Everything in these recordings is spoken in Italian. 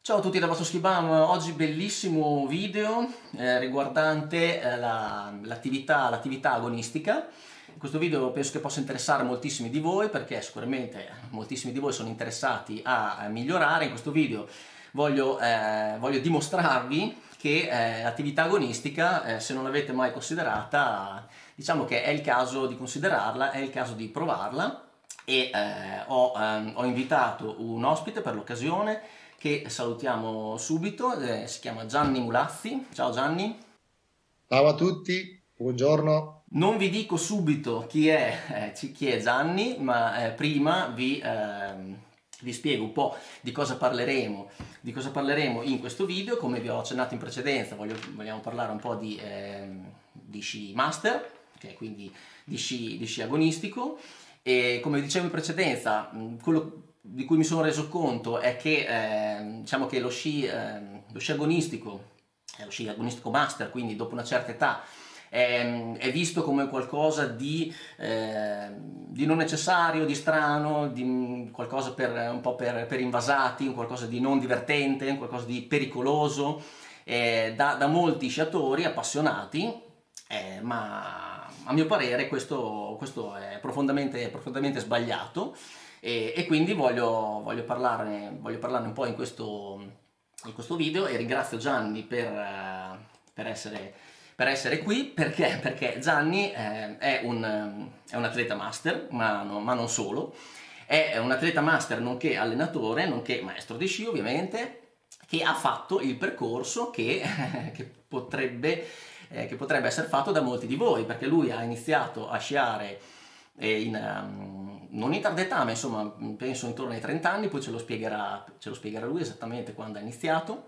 Ciao a tutti dal vostro Skibam, oggi bellissimo video riguardante l'attività agonistica. Questo video penso che possa interessare moltissimi di voi perché sicuramente moltissimi di voi sono interessati a migliorare. In questo video voglio dimostrarvi che l'attività agonistica, se non l'avete mai considerata, diciamo che è il caso di considerarla, è il caso di provarla e ho invitato un ospite per l'occasione che salutiamo subito, si chiama Gianni Mulazzi. Ciao Gianni. Ciao a tutti, buongiorno. Non vi dico subito chi è Gianni, ma prima vi spiego un po' di cosa parleremo in questo video. Come vi ho accennato in precedenza, vogliamo parlare un po' di sci master, che è quindi di sci agonistico. E come vi dicevo in precedenza, quello di cui mi sono reso conto è che diciamo che lo sci agonistico, lo sci agonistico master, quindi dopo una certa età, è visto come qualcosa di non necessario, di strano, di qualcosa un po' per invasati, qualcosa di non divertente, qualcosa di pericoloso, da molti sciatori appassionati, ma a mio parere questo è profondamente sbagliato. E quindi voglio parlarne un po' in questo video e ringrazio Gianni per essere qui perché Gianni è un atleta master, ma non solo, è un atleta master nonché allenatore, nonché maestro di sci ovviamente, che ha fatto il percorso che potrebbe essere fatto da molti di voi, perché lui ha iniziato a sciare non in tarda età, ma insomma penso intorno ai 30 anni, poi ce lo spiegherà lui esattamente quando ha iniziato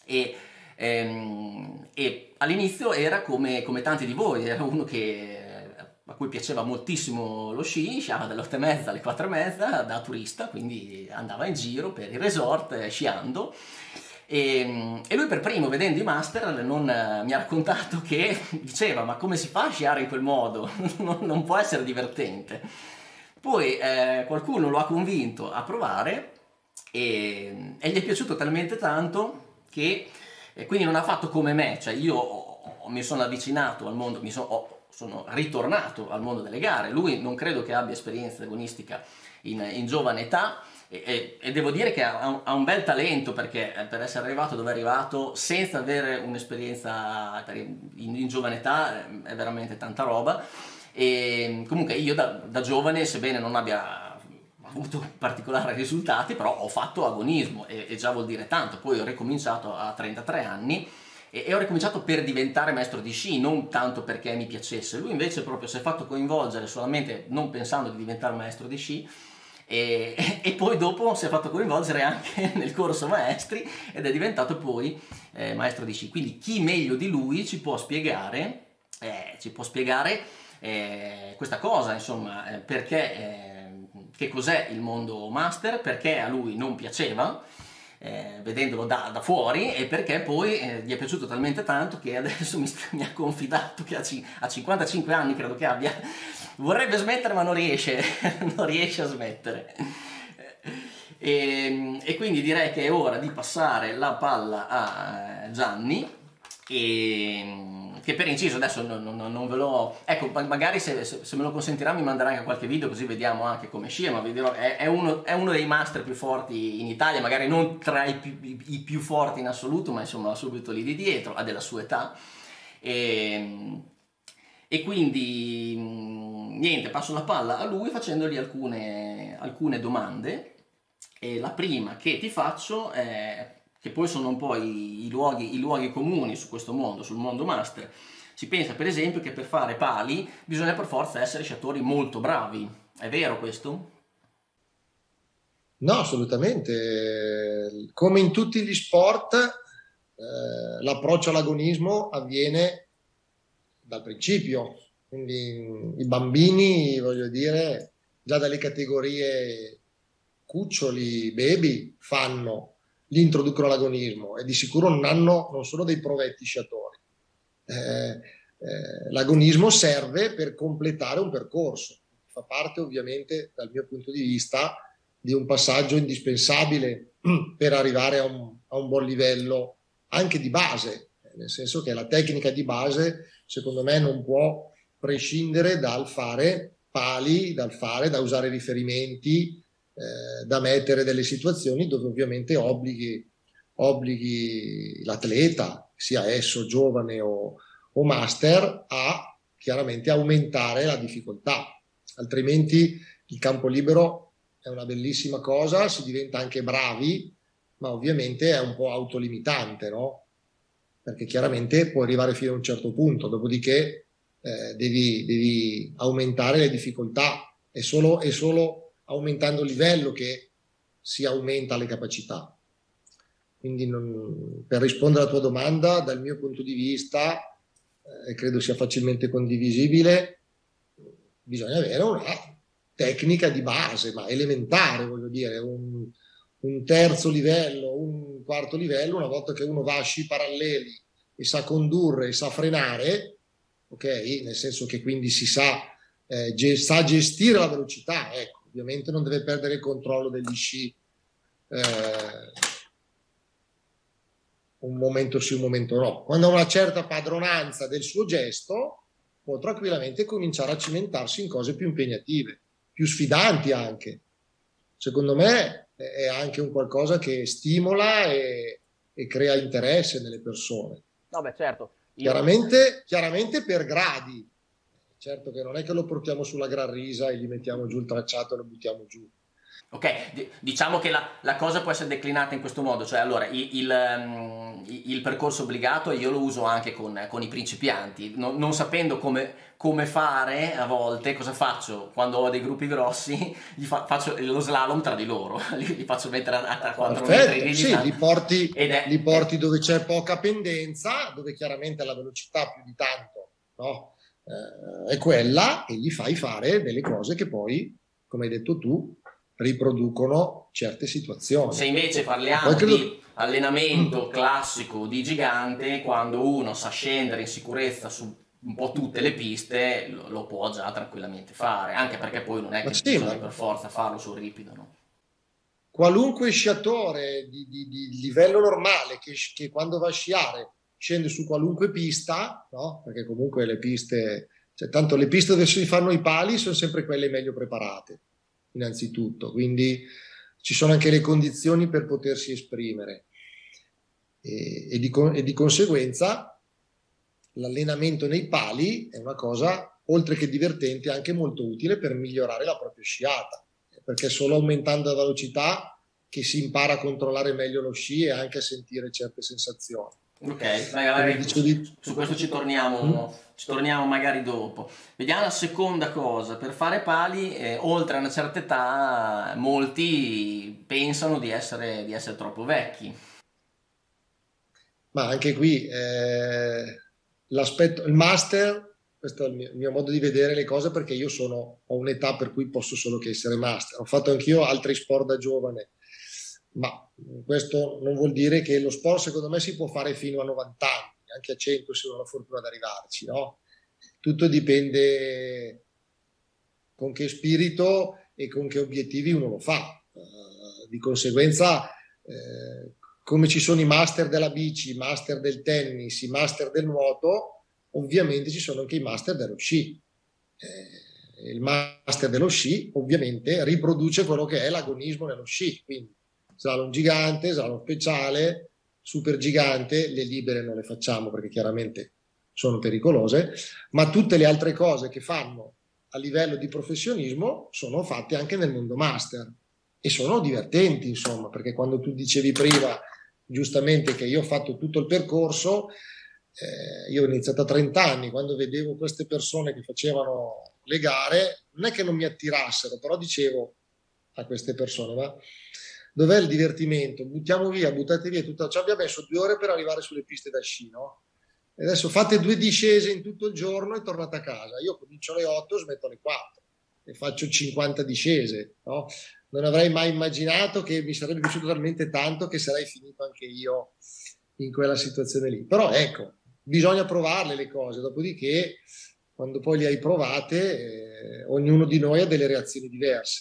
e all'inizio era come tanti di voi, era uno a cui piaceva moltissimo lo sci, sciava dalle 8:30 alle 4:30 da turista, quindi andava in giro per i resort sciando. E lui per primo, vedendo i master, mi ha raccontato che diceva: ma come si fa a sciare in quel modo? Non può essere divertente. Poi qualcuno lo ha convinto a provare e gli è piaciuto talmente tanto che quindi non ha fatto come me, cioè io mi sono avvicinato al mondo, sono ritornato al mondo delle gare. Lui non credo che abbia esperienza agonistica in giovane età. E devo dire che ha un bel talento, perché per essere arrivato dove è arrivato senza avere un'esperienza in giovane età è veramente tanta roba. E comunque io da giovane, sebbene non abbia avuto particolari risultati, però ho fatto agonismo e già vuol dire tanto. Poi ho ricominciato a 33 anni e ho ricominciato per diventare maestro di sci, non tanto perché mi piacesse. Lui invece proprio si è fatto coinvolgere solamente non pensando di diventare maestro di sci. E poi dopo si è fatto coinvolgere anche nel corso maestri ed è diventato poi maestro di sci. Quindi chi meglio di lui ci può spiegare questa cosa, insomma, che cos'è il mondo master, perché a lui non piaceva, vedendolo da fuori, e perché poi gli è piaciuto talmente tanto che adesso mi ha confidato che a 55 anni, credo che abbia, vorrebbe smettere ma non riesce, non riesce a smettere. E quindi direi che è ora di passare la palla a Gianni, che per inciso adesso non ve lo... Ecco, magari se me lo consentirà mi manderà anche qualche video, così vediamo anche come scia, ma vi dirò, è uno dei master più forti in Italia, magari non tra i più forti in assoluto, ma insomma subito lì di dietro, ha della sua età. E quindi niente, passo la palla a lui facendogli alcune domande. E la prima che ti faccio è che poi sono un po' i luoghi comuni su questo mondo, sul mondo master. Si pensa per esempio che per fare pali bisogna per forza essere sciatori molto bravi. È vero questo? No, assolutamente. Come in tutti gli sport, l'approccio all'agonismo avviene dal principio. Quindi i bambini, voglio dire, già dalle categorie cuccioli, baby, li introducono all'agonismo e di sicuro non sono dei provetti sciatori. L'agonismo serve per completare un percorso, fa parte ovviamente dal mio punto di vista di un passaggio indispensabile per arrivare a un buon livello anche di base, nel senso che la tecnica di base secondo me non può prescindere dal fare pali, da usare riferimenti, da mettere delle situazioni dove ovviamente obblighi l'atleta, sia esso giovane o master, a chiaramente aumentare la difficoltà. Altrimenti il campo libero è una bellissima cosa, si diventa anche bravi, ma ovviamente è un po' autolimitante, no? Perché chiaramente può arrivare fino a un certo punto, dopodiché devi aumentare le difficoltà. È solo aumentando il livello che si aumenta le capacità. Quindi per rispondere alla tua domanda, dal mio punto di vista, e credo sia facilmente condivisibile, bisogna avere una tecnica di base, ma elementare, voglio dire, un terzo livello, un quarto livello, una volta che uno va a sci paralleli e sa condurre e sa frenare, ok? Nel senso che quindi sa gestire la velocità, ecco, ovviamente non deve perdere il controllo degli sci un momento sì, un momento no. Quando ha una certa padronanza del suo gesto, può tranquillamente cominciare a cimentarsi in cose più impegnative, più sfidanti anche. Secondo me è anche un qualcosa che stimola e crea interesse nelle persone. No, beh, certo. Chiaramente per gradi. Certo che non è che lo portiamo sulla gran risa e gli mettiamo giù il tracciato e lo buttiamo giù. Ok, diciamo che la cosa può essere declinata in questo modo, cioè allora il percorso obbligato io lo uso anche con i principianti, non sapendo come fare a volte, cosa faccio quando ho dei gruppi grossi, faccio lo slalom tra di loro, li faccio mettere a 4 metri di distanza. Sì, li porti dove c'è poca pendenza, dove chiaramente la velocità più di tanto, no? È quella, e gli fai fare delle cose che poi, come hai detto tu, riproducono certe situazioni. Se invece parliamo di allenamento classico di gigante, quando uno sa scendere in sicurezza su un po' tutte le piste, lo può già tranquillamente fare, anche perché poi non è che bisogna per forza farlo sul ripido, no? Qualunque sciatore di livello normale che quando va a sciare scende su qualunque pista, no? Perché comunque le piste, cioè, tanto le piste dove si fanno i pali sono sempre quelle meglio preparate, innanzitutto, quindi ci sono anche le condizioni per potersi esprimere e di conseguenza l'allenamento nei pali è una cosa, oltre che divertente, anche molto utile per migliorare la propria sciata, perché è solo aumentando la velocità che si impara a controllare meglio lo sci e anche a sentire certe sensazioni. Ok, magari su questo ci torniamo magari dopo. Vediamo la seconda cosa. Per fare pali, oltre a una certa età, molti pensano di essere troppo vecchi. Ma anche qui il master, questo è il mio modo di vedere le cose, perché io ho un'età per cui posso solo che essere master. Ho fatto anch'io altri sport da giovane, ma questo non vuol dire che lo sport secondo me si può fare fino a 90 anni, anche a 100 se non ho la fortuna di arrivarci, no? Tutto dipende con che spirito e con che obiettivi uno lo fa. Di conseguenza, come ci sono i master della bici, i master del tennis, i master del nuoto, ovviamente ci sono anche i master dello sci. Il master dello sci ovviamente riproduce quello che è l'agonismo nello sci, quindi slalom gigante, slalom speciale, super gigante, le libere non le facciamo perché chiaramente sono pericolose, ma tutte le altre cose che fanno a livello di professionismo sono fatte anche nel mondo master e sono divertenti, insomma, perché quando tu dicevi prima giustamente che io ho fatto tutto il percorso, io ho iniziato a 30 anni, quando vedevo queste persone che facevano le gare, non è che non mi attirassero, però dicevo a queste persone, ma dov'è il divertimento? Buttate via tutto. Ci abbiamo messo 2 ore per arrivare sulle piste da sci, no? E adesso fate 2 discese in tutto il giorno e tornate a casa. Io comincio alle 8, smetto alle 4 e faccio 50 discese, no? Non avrei mai immaginato che mi sarebbe piaciuto talmente tanto che sarei finito anche io in quella situazione lì. Però ecco, bisogna provarle le cose, dopodiché quando poi le hai provate ognuno di noi ha delle reazioni diverse.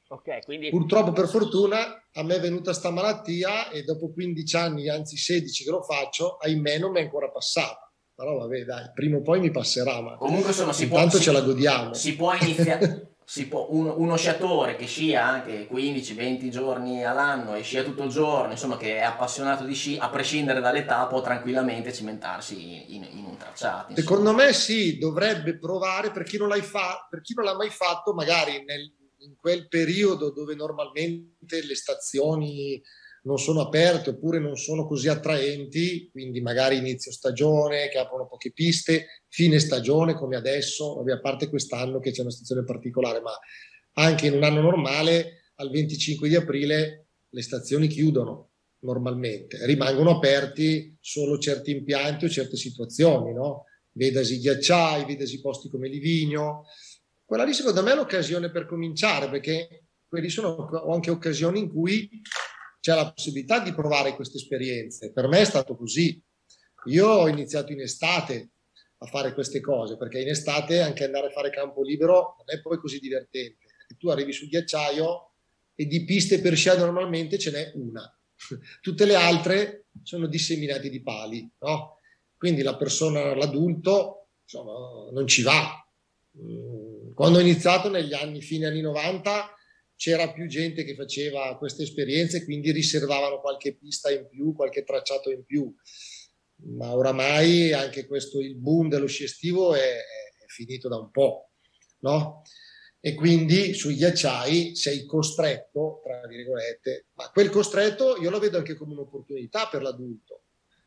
Ok, quindi Purtroppo, per fortuna, a me è venuta sta malattia e dopo 15 anni, anzi 16 che lo faccio, ahimè non mi è ancora passata. Però vabbè, dai, prima o poi mi passerà, ma comunque insomma intanto ce la godiamo. si può iniziare, uno sciatore che scia anche 15-20 giorni all'anno e scia tutto il giorno, insomma che è appassionato di sci, a prescindere dall'età, può tranquillamente cimentarsi in un tracciato, Secondo insomma. me sì, dovrebbe provare per chi non per chi non l'ha mai fatto, magari in quel periodo dove normalmente le stazioni non sono aperte oppure non sono così attraenti, quindi magari inizio stagione che aprono poche piste, fine stagione come adesso, vabbè, a parte quest'anno che c'è una stazione particolare, ma anche in un anno normale al 25 di aprile le stazioni chiudono normalmente, rimangono aperti solo certi impianti o certe situazioni, no? Vedasi ghiacciai, vedasi posti come Livigno. Quella lì secondo me è l'occasione per cominciare, perché quelli sono anche occasioni in cui c'è la possibilità di provare queste esperienze. Per me è stato così. Io ho iniziato in estate a fare queste cose, perché in estate anche andare a fare campo libero non è poi così divertente. Tu arrivi sul ghiacciaio e di piste per sciare normalmente ce n'è una. Tutte le altre sono disseminate di pali, no? Quindi la persona, l'adulto, insomma, non ci va. Quando ho iniziato negli anni, fine anni 90, c'era più gente che faceva queste esperienze, quindi riservavano qualche pista in più, qualche tracciato in più. Ma oramai anche questo, il boom dello sci estivo è finito da un po', no? E quindi sui ghiacciai sei costretto, tra virgolette, ma quel costretto io lo vedo anche come un'opportunità per l'adulto.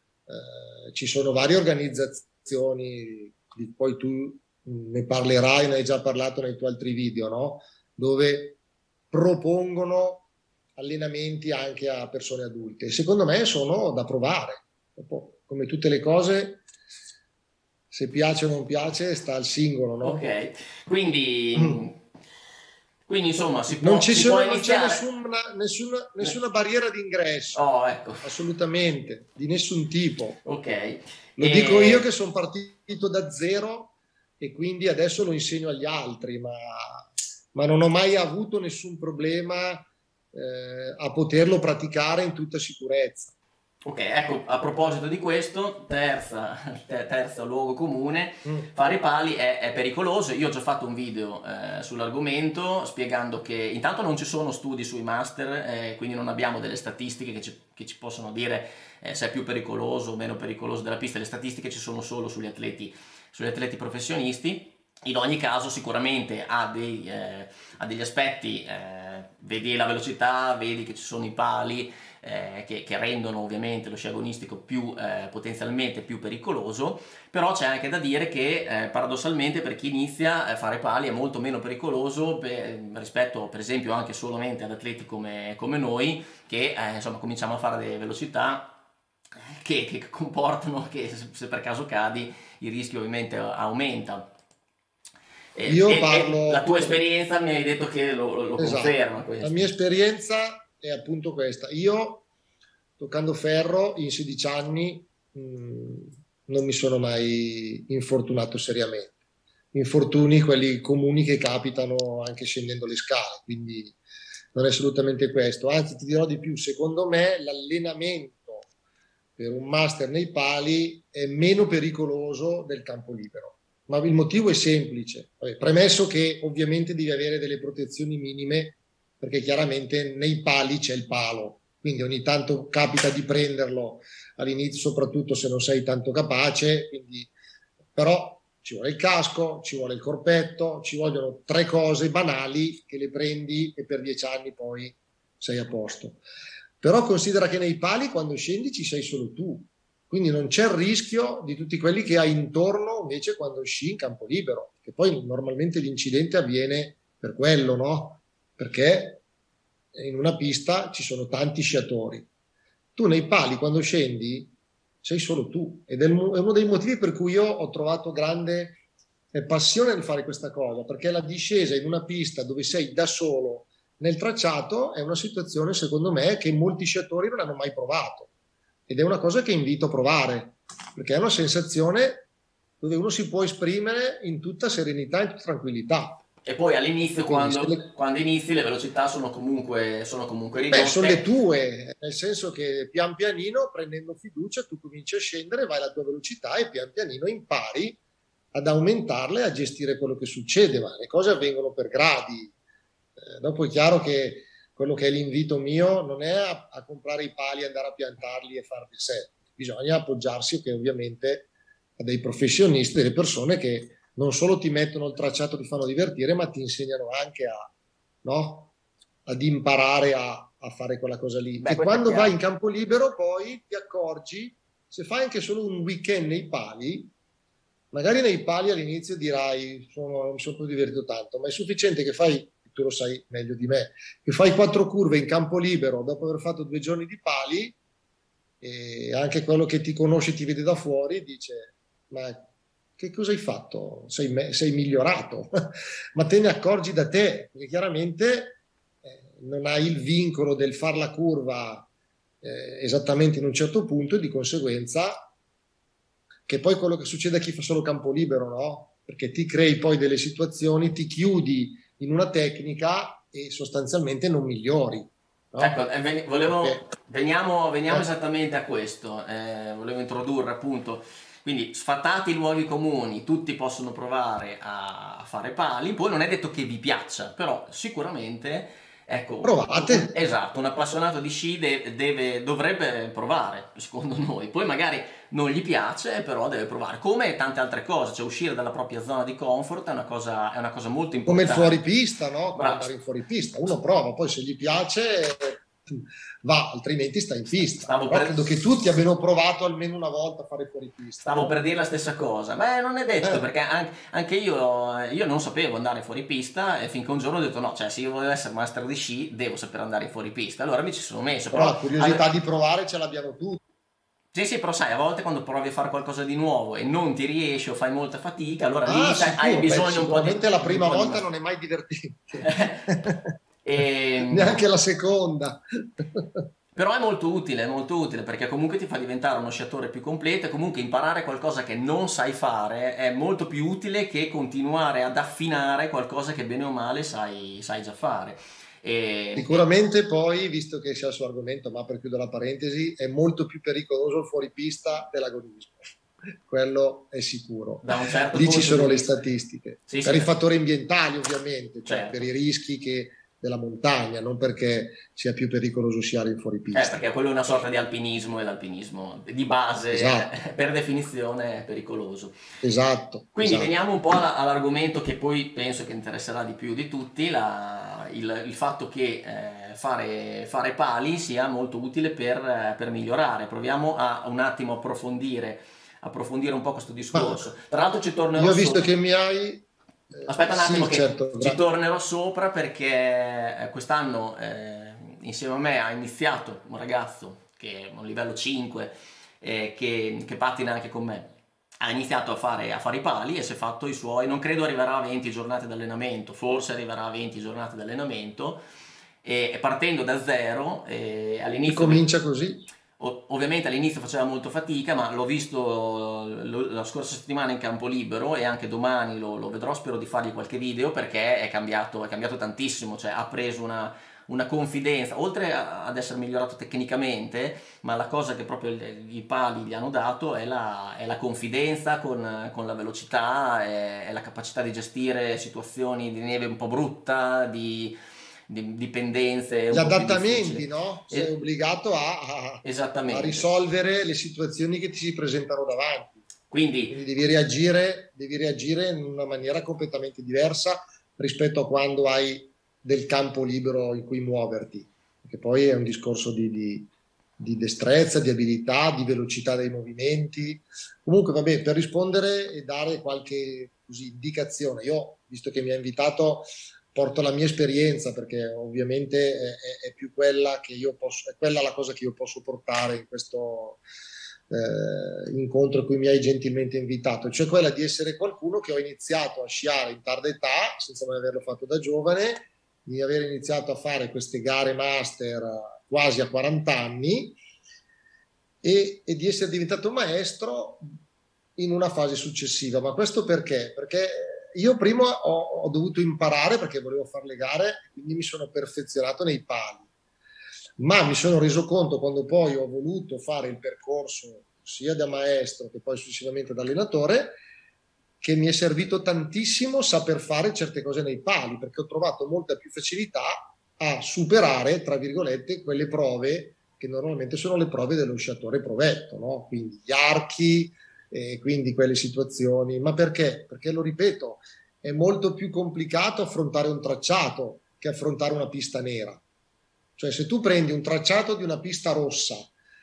Ci sono varie organizzazioni, poi tu ne parlerai, ne hai già parlato nei tuoi altri video, no? Dove propongono allenamenti anche a persone adulte. Secondo me sono da provare. Dopo, come tutte le cose, se piace o non piace, sta al singolo, no? Ok, quindi, quindi insomma si può Non c'è iniziare. nessuna barriera d'ingresso, Oh, ecco. assolutamente, di nessun tipo. Ok. Lo dico io che sono partito da zero e quindi adesso lo insegno agli altri, ma non ho mai avuto nessun problema a poterlo praticare in tutta sicurezza. Ok, ecco, a proposito di questo, terzo luogo comune, Mm. fare i pali è pericoloso. Io ho già fatto un video sull'argomento spiegando che intanto non ci sono studi sui master, quindi non abbiamo delle statistiche che ci possono dire se è più pericoloso o meno pericoloso della pista. Le statistiche ci sono solo sugli atleti professionisti. In ogni caso sicuramente ha degli aspetti, vedi la velocità, vedi che ci sono i pali, che rendono ovviamente lo sci agonistico potenzialmente più pericoloso, però c'è anche da dire che paradossalmente per chi inizia a fare pali è molto meno pericoloso rispetto per esempio anche solamente ad atleti come noi che insomma cominciamo a fare delle velocità che comportano che se per caso cadi il rischio ovviamente aumenta. Io E la parlo, tua esperienza mi hai detto che lo esatto, conferma la questo. mia esperienza è appunto questa. Io, toccando ferro, in 16 anni non mi sono mai infortunato seriamente. Infortuni, quelli comuni che capitano anche scendendo le scale, quindi non è assolutamente questo. Anzi, ti dirò di più, secondo me l'allenamento per un master nei pali è meno pericoloso del campo libero. Ma il motivo è semplice. Vabbè, premesso che ovviamente devi avere delle protezioni minime, perché chiaramente nei pali c'è il palo, quindi ogni tanto capita di prenderlo all'inizio, soprattutto se non sei tanto capace, quindi, però ci vuole il casco, ci vuole il corpetto, ci vogliono tre cose banali che le prendi e per 10 anni poi sei a posto. Però considera che nei pali quando scendi ci sei solo tu, quindi non c'è il rischio di tutti quelli che hai intorno invece quando sci in campo libero, che poi normalmente l'incidente avviene per quello, no? Perché in una pista ci sono tanti sciatori. Tu nei pali quando scendi sei solo tu ed è uno dei motivi per cui io ho trovato grande passione nel fare questa cosa, perché la discesa in una pista dove sei da solo nel tracciato è una situazione secondo me che molti sciatori non hanno mai provato ed è una cosa che invito a provare, perché è una sensazione dove uno si può esprimere in tutta serenità e in tutta tranquillità. E poi E all'inizio, quindi quando inizi, le velocità sono comunque beh, sono le ridotte. tue, nel senso che pian pianino, prendendo fiducia, tu cominci a scendere, vai alla tua velocità e pian pianino impari ad aumentarla e a gestire quello che succede, ma le cose avvengono per gradi. Dopo è chiaro che quello che è l'invito mio non è a comprare i pali, andare a piantarli e farli sé. Bisogna appoggiarsi che ovviamente a dei professionisti, delle persone che non solo ti mettono il tracciato, ti fanno divertire, ma ti insegnano anche a, no? Ad imparare a fare quella cosa lì. Beh, Che questo è quando vai in chiaro. campo libero poi ti accorgi, se fai anche solo un weekend nei pali, magari nei pali all'inizio dirai mi sono più divertito tanto, ma è sufficiente che fai, tu lo sai meglio di me, che fai 4 curve in campo libero dopo aver fatto 2 giorni di pali e anche quello che ti conosce, ti vede da fuori, dice, ma che cosa hai fatto? Sei migliorato, ma te ne accorgi da te, perché chiaramente non hai il vincolo del far la curva esattamente in un certo punto e di conseguenza che poi quello che succede a chi fa solo campo libero, no? Perché ti crei poi delle situazioni, ti chiudi in una tecnica e sostanzialmente non migliori, Ecco, no? Perché, veniamo eh, esattamente a questo. Volevo introdurre appunto, quindi sfatati i luoghi comuni, tutti possono provare a fare pali, poi non è detto che vi piaccia, però sicuramente, ecco, provate. esatto, un appassionato di sci dovrebbe provare, secondo noi. Poi magari non gli piace, però deve provare, come tante altre cose, cioè uscire dalla propria zona di comfort è una cosa molto Come il importante. fuoripista, no? Come Bravo. andare in fuoripista. Uno prova, poi se gli piace va, altrimenti sta in pista. Stavo Però per, credo che tutti abbiano provato almeno una volta a fare fuoripista, Stavo per no? dire la stessa cosa. Beh, non è detto, Eh, perché anche io non sapevo andare fuori pista e finché un giorno ho detto no, cioè se io voglio essere master di sci devo sapere andare fuori pista. Allora mi ci sono messo, però però la curiosità di provare ce l'abbiamo tutti. sì, sì, però sai, a volte quando provi a fare qualcosa di nuovo e non ti riesci o fai molta fatica, allora lì Ah, sai, hai sicuro, beh, bisogno un po' sicuramente la di un prima po' di volta mano. non è mai divertente. E, Neanche la seconda. Però è molto utile perché comunque ti fa diventare uno sciatore più completo e comunque imparare qualcosa che non sai fare è molto più utile che continuare ad affinare qualcosa che bene o male sai già fare. E Sicuramente poi, visto che sia il suo argomento, ma per chiudere la parentesi, è molto più pericoloso il fuoripista dell'agonismo. Quello è sicuro. da un certo Lì ci punto di sono le vista, statistiche. sì, Per sì, i fattori ambientali, ovviamente, cioè per certo. i rischi della montagna, non perché sia più pericoloso sciare in fuoripista. Perché quello è una sorta di alpinismo e l'alpinismo di base, Esatto, per definizione, è pericoloso. esatto, Quindi esatto. veniamo un po' all'argomento che poi penso che interesserà di più di tutti, il fatto che fare pali sia molto utile per migliorare. Proviamo a un attimo approfondire un po' questo Ma discorso. Tra l'altro ci tornerò io ho visto su. che mi hai... Aspetta un attimo sì, che certo, ci tornerò sopra perché quest'anno insieme a me ha iniziato un ragazzo che è un livello 5 che patina anche con me. Ha iniziato a fare i pali e si è fatto i suoi, non credo arriverà a 20 giornate di allenamento, forse arriverà a 20 giornate di allenamento e partendo da zero si all'inizio comincia così. ovviamente all'inizio faceva molto fatica, ma l'ho visto la scorsa settimana in campo libero e anche domani lo vedrò, spero di fargli qualche video perché è cambiato tantissimo, cioè ha preso una confidenza, oltre ad essere migliorato tecnicamente, ma la cosa che proprio i pali gli hanno dato è la confidenza con la velocità, è la capacità di gestire situazioni di neve un po' brutta, di pendenze Gli un po' più adattamenti, difficili. no? Sei E- obbligato a Esattamente. risolvere le situazioni che ti si presentano davanti. Quindi, Quindi devi reagire in una maniera completamente diversa rispetto a quando hai del campo libero in cui muoverti, perché poi è un discorso di destrezza, di abilità, di velocità dei movimenti. Comunque, vabbè, per rispondere e dare qualche così, indicazione, io, visto che mi ha invitato, porto la mia esperienza perché ovviamente è più quella che io posso, è quella la cosa che io posso portare in questo incontro a cui mi hai gentilmente invitato, cioè quella di essere qualcuno che ho iniziato a sciare in tarda età, senza mai averlo fatto da giovane, di aver iniziato a fare queste gare master quasi a 40 anni e di essere diventato maestro in una fase successiva. Ma questo perché? Perché io prima ho dovuto imparare perché volevo fare le gare, quindi mi sono perfezionato nei pali, ma mi sono reso conto quando poi ho voluto fare il percorso sia da maestro che poi successivamente da allenatore, che mi è servito tantissimo saper fare certe cose nei pali, perché ho trovato molta più facilità a superare, tra virgolette, quelle prove che normalmente sono le prove dello sciatore provetto, no? Quindi gli archi, quindi quelle situazioni. Ma perché? Perché, lo ripeto, è molto più complicato affrontare un tracciato che affrontare una pista nera. Cioè, se tu prendi un tracciato di una pista rossa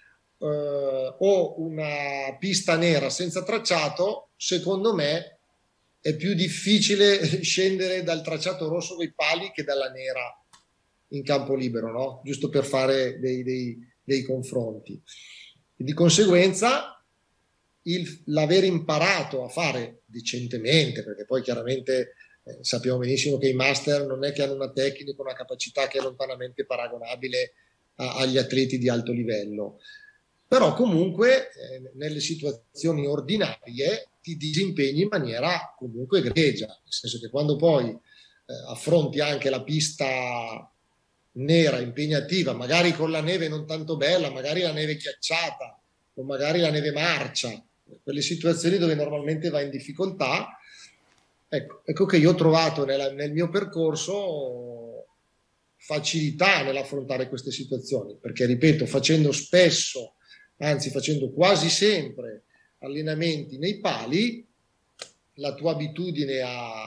o una pista nera senza tracciato, secondo me è più difficile scendere dal tracciato rosso con i pali che dalla nera in campo libero, no? Giusto per fare dei confronti. E di conseguenza l'aver imparato a fare decentemente, perché poi chiaramente sappiamo benissimo che i master non è che hanno una tecnica, una capacità che è lontanamente paragonabile agli atleti di alto livello, però comunque nelle situazioni ordinarie ti disimpegni in maniera comunque egregia, nel senso che quando poi affronti anche la pista nera impegnativa, magari con la neve non tanto bella, magari la neve ghiacciata o magari la neve marcia, quelle situazioni dove normalmente vai in difficoltà, ecco che io ho trovato nel mio percorso facilità nell'affrontare queste situazioni, perché ripeto, facendo spesso, anzi facendo quasi sempre allenamenti nei pali, la tua abitudine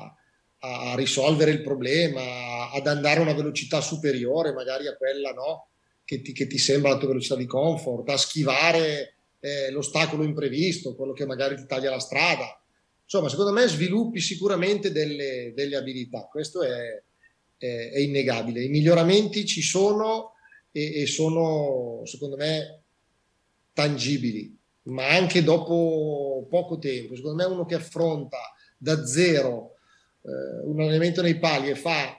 a risolvere il problema, ad andare a una velocità superiore magari a quella, no, che ti sembra la tua velocità di comfort, a schivare l'ostacolo imprevisto, quello che magari ti taglia la strada. Insomma, secondo me sviluppi sicuramente delle abilità, questo è innegabile. I miglioramenti ci sono e sono, secondo me, tangibili, ma anche dopo poco tempo. Secondo me uno che affronta da zero un allenamento nei pali e fa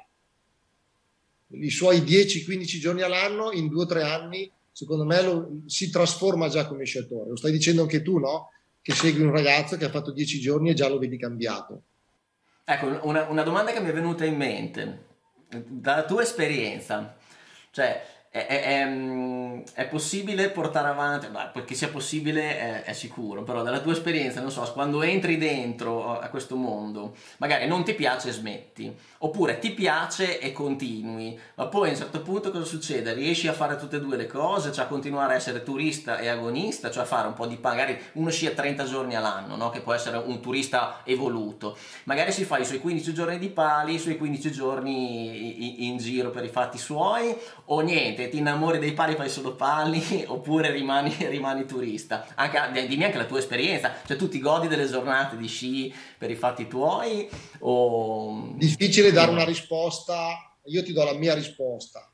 i suoi 10-15 giorni all'anno, in 2 o 3 anni, secondo me si trasforma già come sciatore. Lo stai dicendo anche tu, no? Che segui un ragazzo che ha fatto 10 giorni e già lo vedi cambiato. Ecco, una domanda che mi è venuta in mente, dalla tua esperienza, cioè è possibile portare avanti, beh, che sia possibile è sicuro, però dalla tua esperienza, non so, quando entri dentro a questo mondo, magari non ti piace e smetti, oppure ti piace e continui, ma poi a un certo punto cosa succede? Riesci a fare tutte e due le cose, cioè a continuare a essere turista e agonista, cioè a fare un po' di, magari uno scia 30 giorni all'anno, no? Che può essere un turista evoluto, magari si fa i suoi 15 giorni di pali, i suoi 15 giorni in giro per i fatti suoi, o niente, ti innamori dei pali, fai solo pali, oppure rimani turista. Dimmi anche la tua esperienza, cioè tu ti godi delle giornate di sci per i fatti tuoi o... Difficile dare una risposta, io ti do la mia risposta.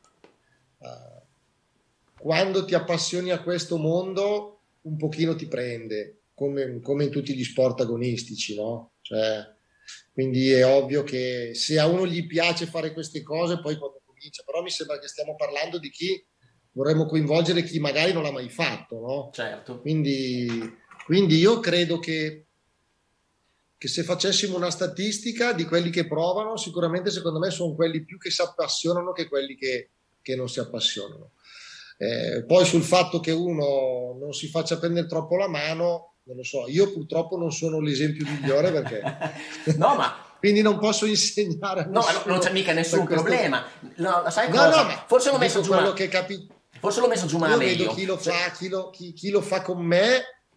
Quando ti appassioni a questo mondo, un pochino ti prende, come in tutti gli sport agonistici, no? Cioè, quindi è ovvio che se a uno gli piace fare queste cose, poi quando comincia, però mi sembra che stiamo parlando di chi vorremmo coinvolgere, chi magari non l'ha mai fatto, no? Certo. Quindi io credo che se facessimo una statistica di quelli che provano, sicuramente secondo me sono quelli più che si appassionano che quelli che non si appassionano. Poi sul fatto che uno non si faccia prendere troppo la mano, non lo so, io purtroppo non sono l'esempio migliore perché no, ma quindi non posso insegnare a nessuno. No, non c'è mica nessun problema. No, sai no, cosa? No, forse l'ho messo giù, forse l'ho messo giù ma io meglio. Vedo chi lo fa, chi lo fa con me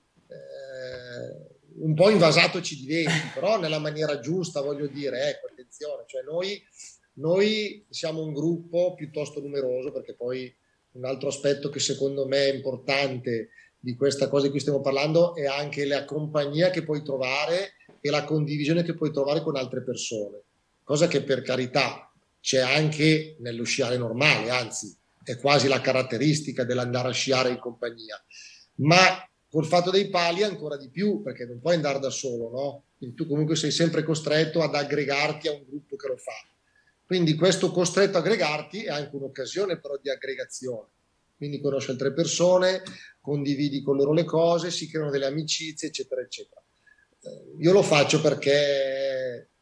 un po' invasato ci diventi, però nella maniera giusta, voglio dire, ecco, attenzione, cioè noi siamo un gruppo piuttosto numeroso, perché poi un altro aspetto che secondo me è importante di questa cosa di cui stiamo parlando è anche la compagnia che puoi trovare e la condivisione che puoi trovare con altre persone, cosa che per carità c'è anche nello sciare normale, anzi è quasi la caratteristica dell'andare a sciare in compagnia, ma col fatto dei pali ancora di più, perché non puoi andare da solo, no? Quindi tu comunque sei sempre costretto ad aggregarti a un gruppo che lo fa. Quindi questo costretto a aggregarti è anche un'occasione però di aggregazione. Quindi conosci altre persone, condividi con loro le cose, si creano delle amicizie, eccetera, eccetera. Io lo faccio perché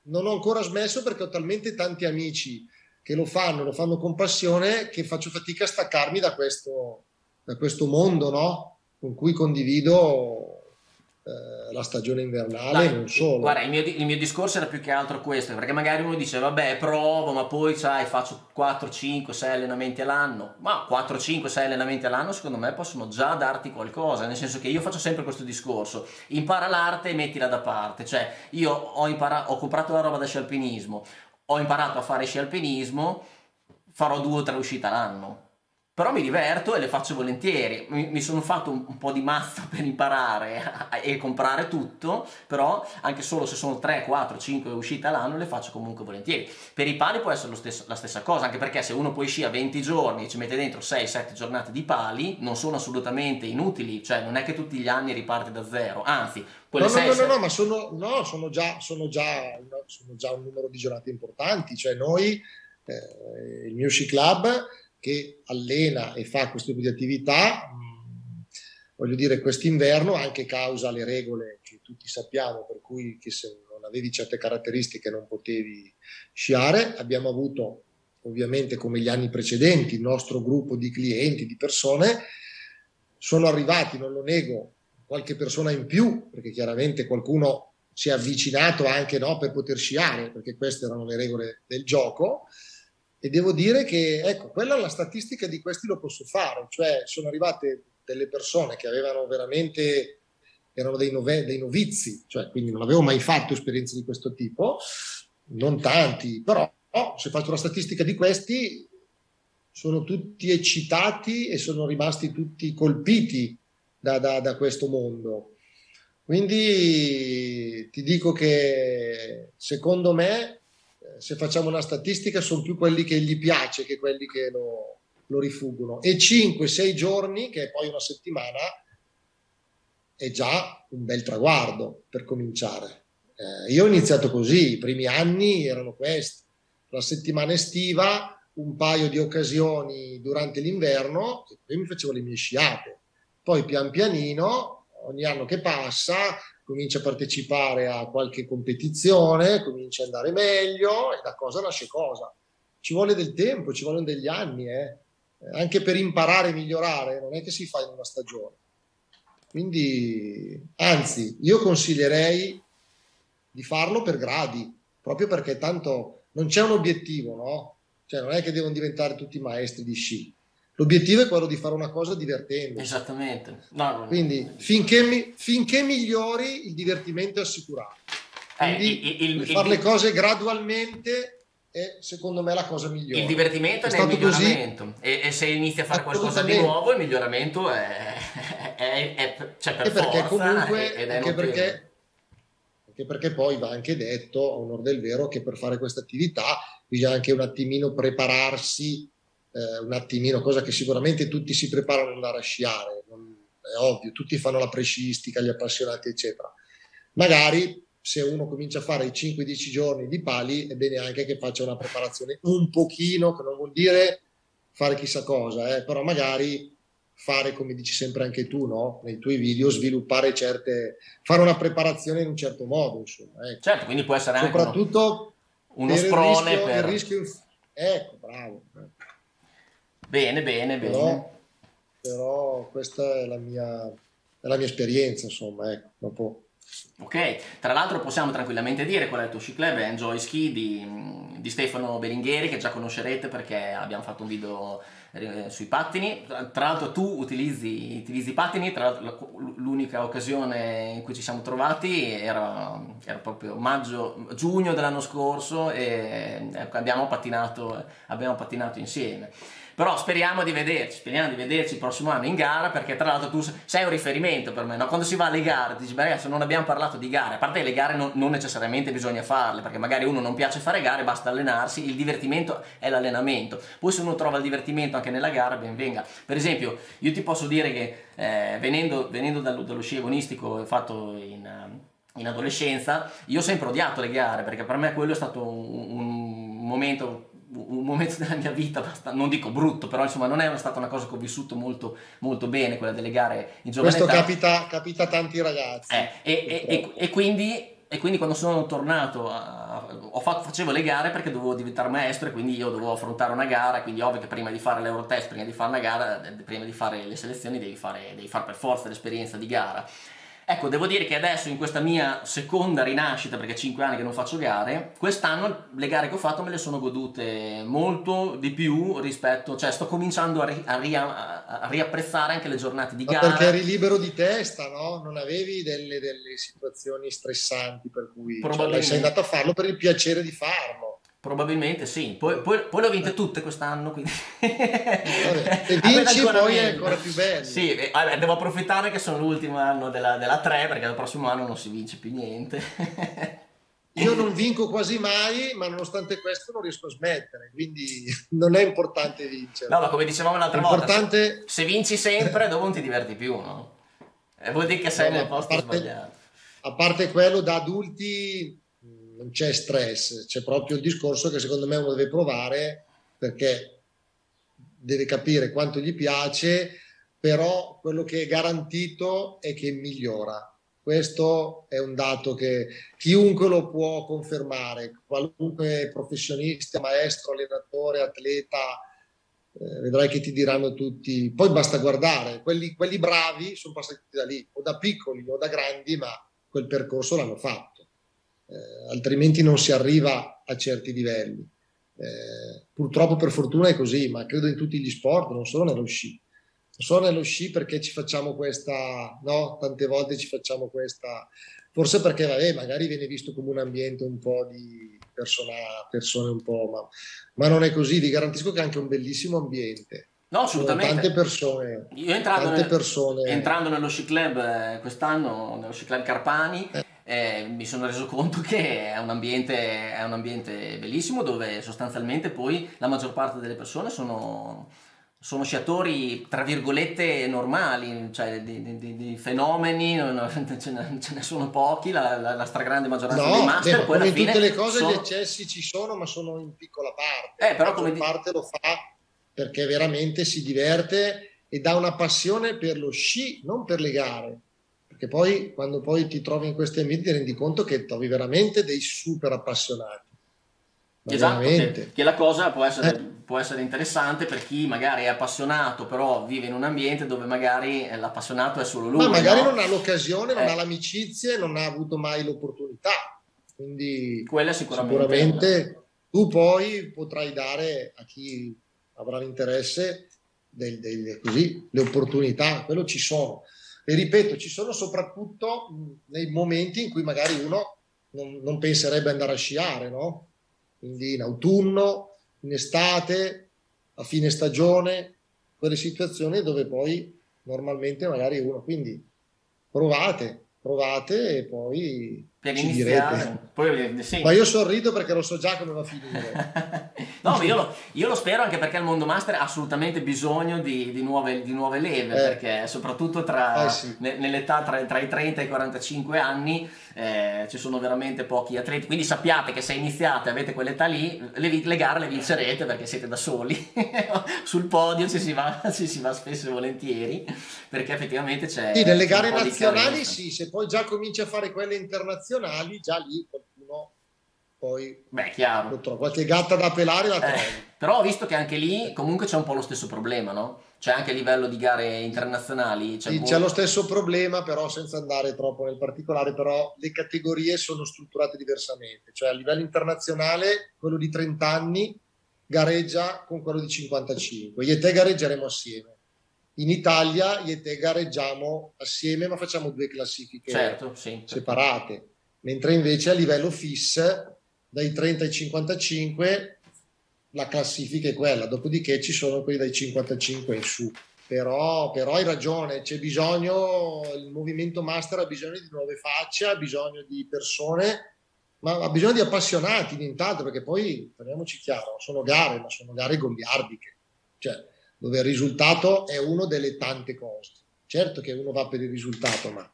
non ho ancora smesso perché ho talmente tanti amici che lo fanno con passione, che faccio fatica a staccarmi da questo mondo, no? Con cui condivido la stagione invernale e non Guarda, solo. il mio discorso era più che altro questo, perché magari uno dice, vabbè, provo, ma poi, sai, faccio 4, 5, 6 allenamenti all'anno. Ma 4, 5, 6 allenamenti all'anno, secondo me, possono già darti qualcosa, nel senso che io faccio sempre questo discorso. Impara l'arte e mettila da parte. Cioè, io ho comprato la roba da sci alpinismo, ho imparato a fare sci alpinismo, farò 2 o 3 uscite all'anno. Però mi diverto e le faccio volentieri. Mi sono fatto un po' di mazza per imparare e comprare tutto, però anche solo se sono 3, 4, 5 uscite all'anno le faccio comunque volentieri. Per i pali può essere la stessa cosa, anche perché se uno poi scia 20 giorni e ci mette dentro 6-7 giornate di pali, non sono assolutamente inutili, cioè non è che tutti gli anni riparte da zero, anzi, quelle No, no, 6... no, no, no, ma no, sono già un numero di giornate importanti. Cioè noi, il mio sci club che allena e fa questo tipo di attività, voglio dire, quest'inverno, anche causa le regole che tutti sappiamo, per cui che se non avevi certe caratteristiche non potevi sciare, abbiamo avuto, ovviamente come gli anni precedenti, il nostro gruppo di clienti, di persone, sono arrivati, non lo nego, qualche persona in più, perché chiaramente qualcuno si è avvicinato anche, no, per poter sciare, perché queste erano le regole del gioco. E devo dire che, ecco, quella è la statistica di questi, lo posso fare, cioè sono arrivate delle persone che avevano veramente, erano dei novizi, cioè quindi non avevo mai fatto esperienze di questo tipo, non tanti, però se faccio la statistica di questi, sono tutti eccitati e sono rimasti tutti colpiti da questo mondo. Quindi ti dico che secondo me, se facciamo una statistica, sono più quelli che gli piace che quelli che lo rifuggono. E 5-6 giorni, che è poi una settimana, è già un bel traguardo per cominciare. Io ho iniziato così, i primi anni erano questi. La settimana estiva, un paio di occasioni durante l'inverno, e poi mi facevo le mie sciate. Poi pian pianino, ogni anno che passa, comincia a partecipare a qualche competizione, comincia ad andare meglio e da cosa nasce cosa. Ci vuole del tempo, ci vogliono degli anni, anche per imparare e migliorare, non è che si fa in una stagione. Quindi, anzi, io consiglierei di farlo per gradi, proprio perché tanto non c'è un obiettivo, no? Cioè non è che devono diventare tutti maestri di sci. L'obiettivo è quello di fare una cosa divertendosi. Esattamente. No, Quindi finché migliori, il divertimento è assicurato. Quindi fare le cose gradualmente è secondo me la cosa migliore. Il divertimento è nel miglioramento e se inizi a fare qualcosa di nuovo il miglioramento c'è per forza comunque, ed è notevole. Anche perché poi va anche detto, a onor del vero, che per fare questa attività bisogna anche un attimino prepararsi, un attimino, cosa che sicuramente tutti si preparano ad andare a sciare, è ovvio, tutti fanno la presciistica, gli appassionati, eccetera. Magari se uno comincia a fare i 5-10 giorni di pali, è bene anche che faccia una preparazione un pochino, che non vuol dire fare chissà cosa, però magari fare, come dici sempre anche tu, no? Nei tuoi video, fare una preparazione in un certo modo, insomma. Ecco. Certo, quindi può essere anche soprattutto uno sprone il rischio. Ecco, bravo. Bene, bene. Però questa è la mia esperienza, insomma, ecco, dopo. Ok, tra l'altro possiamo tranquillamente dire qual è il tuo sci club, è Enjoy Ski di Stefano Belingheri, che già conoscerete perché abbiamo fatto un video sui pattini. Tra l'altro tu utilizzi i pattini, tra l'altro l'unica occasione in cui ci siamo trovati era proprio giugno dell'anno scorso e abbiamo pattinato insieme. Però speriamo di vederci il prossimo anno in gara, perché tra l'altro tu sei un riferimento per me, no? Quando si va alle gare, dici, beh ragazzi, non abbiamo parlato di gare, a parte che le gare non necessariamente bisogna farle, perché magari uno non piace fare gare, basta allenarsi, il divertimento è l'allenamento, poi se uno trova il divertimento anche nella gara, ben venga. Per esempio, io ti posso dire che venendo dallo sci agonistico fatto in adolescenza, io ho sempre odiato le gare, perché per me quello è stato un momento della mia vita, non dico brutto, però insomma non è stata una cosa che ho vissuto molto, molto bene, quella delle gare in giovane età. Questo capita a tanti ragazzi. E quindi e quindi quando sono tornato facevo le gare perché dovevo diventare maestro e quindi io dovevo affrontare una gara, quindi ovvio che prima di fare l'Eurotest, prima di fare una gara, prima di fare le selezioni devi fare per forza l'esperienza di gara. Ecco, devo dire che adesso in questa mia seconda rinascita, perché 5 anni che non faccio gare, quest'anno le gare che ho fatto me le sono godute molto di più rispetto, cioè sto cominciando a riapprezzare anche le giornate di Ma gara. perché eri libero di testa, no? Non avevi delle situazioni stressanti per cui sei andato a farlo per il piacere di farlo. Probabilmente sì, poi le ho vinte tutte quest'anno, quindi vabbè, se vinci poi è ancora più bello. Sì, vabbè, devo approfittare che sono l'ultimo anno della 3 perché il prossimo anno non si vince più niente. Io non vinco quasi mai, ma nonostante questo non riesco a smettere, quindi non è importante vincere. No, ma come dicevamo l'altra volta, se vinci sempre dopo non ti diverti più, no? Vuol dire che sei nel posto sbagliato. A parte quello, da adulti non c'è stress, c'è proprio il discorso che secondo me uno deve provare perché deve capire quanto gli piace, però quello che è garantito è che migliora. Questo è un dato che chiunque lo può confermare, qualunque professionista, maestro, allenatore, atleta, vedrai che ti diranno tutti, poi basta guardare, quelli bravi sono passati da lì, o da piccoli o da grandi, ma quel percorso l'hanno fatto. Altrimenti non si arriva a certi livelli. Purtroppo per fortuna è così, ma credo in tutti gli sport, non solo nello sci. Non solo nello sci perché ci facciamo questa, no? Tante volte ci facciamo questa, forse perché magari viene visto come un ambiente un po' di persone un po', ma non è così, vi garantisco che è anche un bellissimo ambiente. No, assolutamente. Tante persone. Io entrando nello sci club quest'anno, nello sci club Carpani, mi sono reso conto che è un ambiente bellissimo dove sostanzialmente poi la maggior parte delle persone sono sciatori tra virgolette normali, cioè di fenomeni, ce ne sono pochi, la stragrande maggioranza dei master. Poi come in tutte le cose gli eccessi ci sono, ma sono in piccola parte. Però la parte lo fa perché veramente si diverte e dà una passione per lo sci, non per le gare. Perché poi, quando poi ti trovi in questi ambienti, ti rendi conto che trovi veramente dei super appassionati. Esatto, che la cosa può essere interessante per chi magari è appassionato, però vive in un ambiente dove magari l'appassionato è solo lui. Ma magari non ha l'occasione, non ha l'amicizia, non ha avuto mai l'opportunità. Quindi quella sicuramente tu poi potrai dare a chi avrà l'interesse così, le opportunità, quello ci sono. E ripeto, ci sono soprattutto nei momenti in cui magari uno non penserebbe andare a sciare, no? Quindi in autunno, in estate, a fine stagione, quelle situazioni dove poi normalmente magari uno, quindi provate e poi per ci iniziare. direte. Poi, sì. Ma io sorrido perché lo so già come va a finire. No, io lo spero anche perché il mondo master ha assolutamente bisogno di nuove leve, perché soprattutto nell'età tra i 30 e i 45 anni ci sono veramente pochi atleti, quindi sappiate che se iniziate, avete quell'età lì, le gare le vincerete perché siete da soli. Sul podio ci si va spesso e volentieri, perché effettivamente c'è... Sì, nelle gare nazionali sì, se poi già cominci a fare quelle internazionali, già lì qualcuno poi chiaro. Qualche gatta da pelare la trovi. Però ho visto che anche lì comunque c'è un po' lo stesso problema, no? Cioè anche a livello di gare internazionali c'è lo stesso problema, però senza andare troppo nel particolare, però le categorie sono strutturate diversamente, cioè a livello internazionale quello di 30 anni gareggia con quello di 55, io e te gareggeremo assieme. In Italia io e te gareggiamo assieme, ma facciamo 2 classifiche separate, mentre invece a livello FIS dai 30 ai 55 la classifica è quella, dopodiché ci sono quelli dai 55 in su. Però hai ragione, c'è bisogno, il movimento master ha bisogno di nuove facce, ha bisogno di persone, ma ha bisogno di appassionati, nient'altro, perché poi, parliamoci chiaro, sono gare, ma sono gare goliardiche, cioè dove il risultato è uno delle tante cose. Certo che uno va per il risultato, ma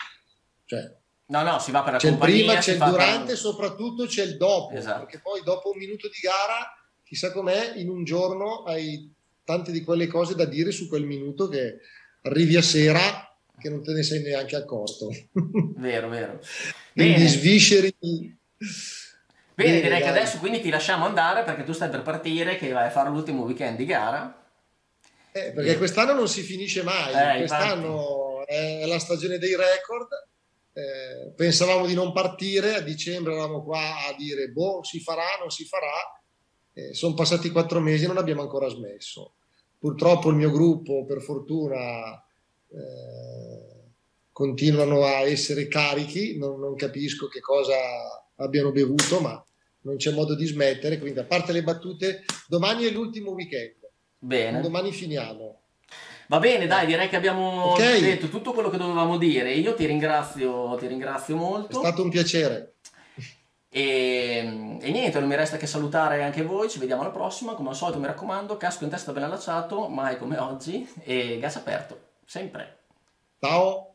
cioè, no, si va per la c'è compagnia, il prima, c'è il durante, soprattutto c'è il dopo, esatto. Perché poi dopo un minuto di gara, chissà com'è, in un giorno hai tante di quelle cose da dire su quel minuto che arrivi a sera che non te ne sei neanche accorto. Vero, vero. Quindi Bene, svisceri. bene, Bene, direi che dai. adesso quindi ti lasciamo andare perché tu stai per partire, che vai a fare l'ultimo weekend di gara. Perché E, quest'anno non si finisce mai, infatti. quest'anno è la stagione dei record. Pensavamo di non partire, a dicembre eravamo qua a dire, boh, si farà, non si farà. Sono passati 4 mesi e non abbiamo ancora smesso. Purtroppo il mio gruppo, per fortuna, continuano a essere carichi, non capisco che cosa abbiano bevuto, ma non c'è modo di smettere. Quindi, a parte le battute, domani è l'ultimo weekend, un Bene. domani finiamo. Va bene, dai, Ecco. direi che Ok, abbiamo detto tutto quello che dovevamo dire. Io ti ringrazio è molto. stato un piacere. E niente, non mi resta che salutare anche voi. Ci vediamo alla prossima. Come al solito, mi raccomando, casco in testa ben allacciato, mai come oggi. E gas aperto, sempre. Ciao.